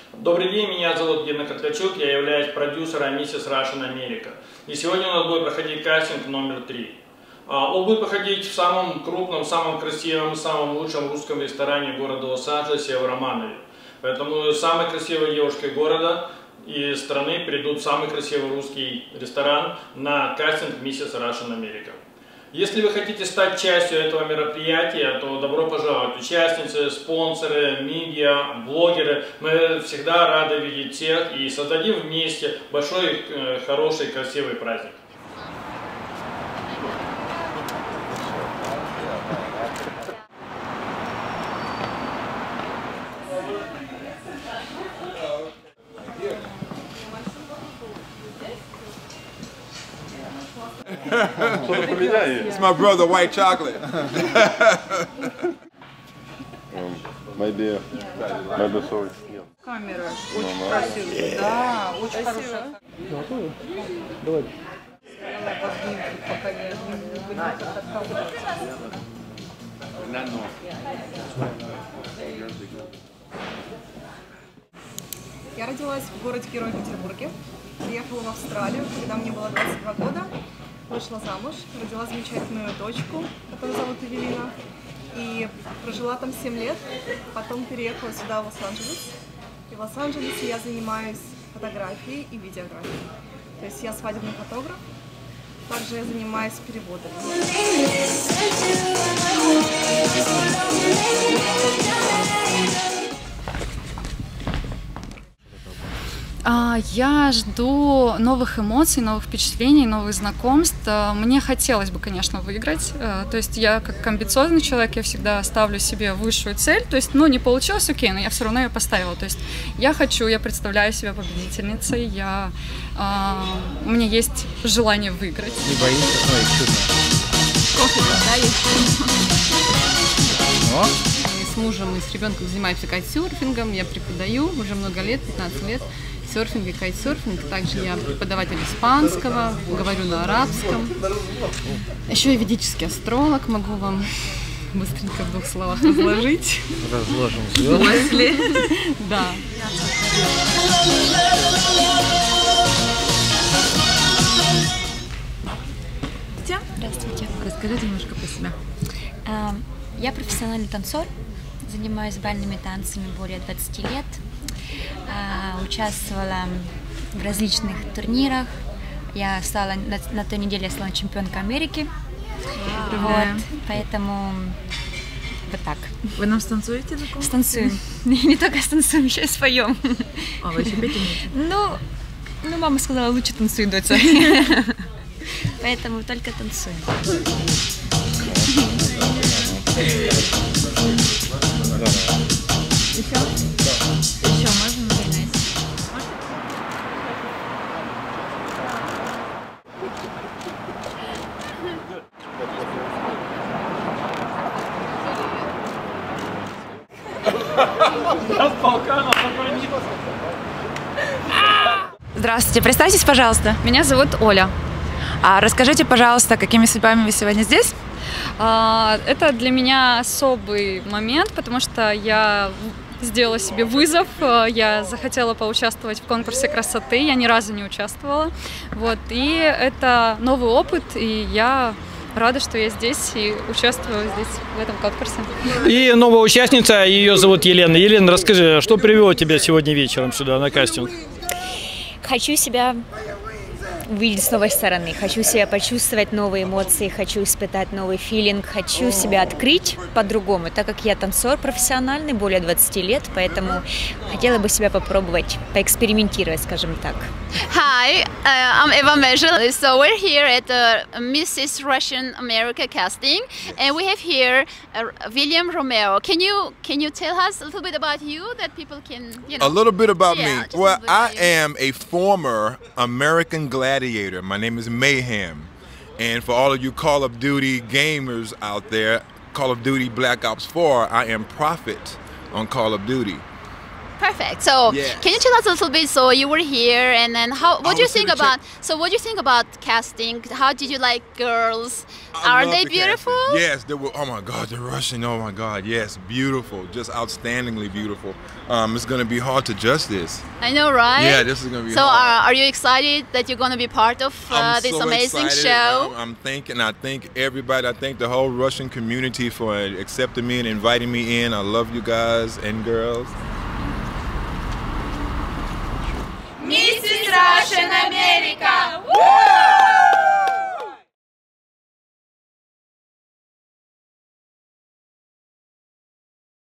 Добрый день, меня зовут Гена Котлячук, я являюсь продюсером Mrs. Russian America. И сегодня у нас будет проходить кастинг номер 3. Он будет проходить в самом крупном, самом красивом, самом лучшем русском ресторане города Лос-Анджелесе в Романове. Поэтому самые красивые девушки города и страны придут в самый красивый русский ресторан на кастинг Mrs. Russian America. Если вы хотите стать частью этого мероприятия, то добро пожаловать. Участницы, спонсоры, медиа, блогеры. Мы всегда рады видеть всех и создадим вместе большой, хороший, красивый праздник. It's my brother, white chocolate. Maybe sorry. Камера очень красивая. Да, очень хорошая. Давай. Я родилась в городе-герой Петербурге, приехала в Австралию, когда мне было 22 года, вышла замуж, родила замечательную дочку, которую зовут Эвелина, и прожила там 7 лет, потом переехала сюда, в Лос-Анджелес. И в Лос-Анджелесе я занимаюсь фотографией и видеографией, то есть я свадебный фотограф, также я занимаюсь переводами. Я жду новых эмоций, новых впечатлений, новых знакомств. Мне хотелось бы, конечно, выиграть. То есть я как амбициозный человек, я всегда ставлю себе высшую цель. То есть, не получилось, окей, но я все равно ее поставила. То есть я представляю себя победительницей, у меня есть желание выиграть. Не боишься? Ой, чудно. Кофе, да, есть? О. Мы с мужем и с ребенком занимаемся кайтсерфингом. Я преподаю уже много лет, 15 лет. Серфинг и кайтсерфинг. Также я преподаватель испанского, говорю на арабском. Еще я ведический астролог, могу вам быстренько в 2 словах разложить. Разложим звезды. Да. Здравствуйте. Расскажите немножко про себя. Я профессиональный танцор, занимаюсь бальными танцами более 20 лет. Участвовала в различных турнирах. Я стала на той неделе я стала чемпионкой Америки. Вот, поэтому вот так. Вы нам станцуете? Станцуем. Не только станцуем, еще и споем. А, вы еще петь умеете? Ну, мама сказала, лучше танцуй, доча. Поэтому только танцуем. Еще можно? Здравствуйте, представьтесь, пожалуйста. Меня зовут Оля. Расскажите, пожалуйста, какими судьбами вы сегодня здесь? Это для меня особый момент, потому что я сделала себе вызов, я захотела поучаствовать в конкурсе красоты, я ни разу не участвовала. Вот, и это новый опыт, и я рада, что я здесь и участвую здесь, в этом конкурсе. И новая участница, ее зовут Елена. Елена, расскажи, что привело тебя сегодня вечером сюда на кастинг? Хочу себя увидеть с новой стороны, хочу себя почувствовать новые эмоции, хочу испытать новый филинг, хочу себя открыть по-другому, так как я танцор профессиональный, более 20 лет, поэтому хотела бы себя попробовать, поэкспериментировать, скажем так. Hi, I'm Eva Mejel. So we're here at the Mrs. Russian America casting, and we have here William Romero. Can you tell us a little bit about you that people can, A little bit about me. Well, I you. am a former American gladiator. My name is Mayhem, and for all of you Call of Duty gamers out there, Call of Duty Black Ops 4, I am Prophet on Call of Duty. Perfect. So, can you tell us a little bit? So, you were here, and then what do you think about? So, what do you think about casting? How did you like girls? Are they beautiful? Yes, they were. Oh my God, the Russian. Oh my God, yes, beautiful, just outstandingly beautiful. It's gonna be hard to judge this. I know, right? Yeah, this is gonna be. So, hard. Are you excited that you're gonna be part of this so amazing excited. show? I thank everybody. I thank the whole Russian community for accepting me and inviting me in. I love you guys and girls. Mrs. Russian America! Woo!